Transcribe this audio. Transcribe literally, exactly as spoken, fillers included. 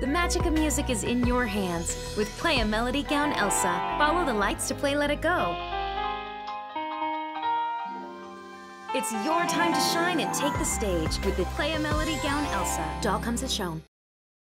The magic of music is in your hands. With Play a Melody Gown Elsa, follow the lights to play Let It Go. It's your time to shine and take the stage with the Play a Melody Gown Elsa. Doll comes as shown.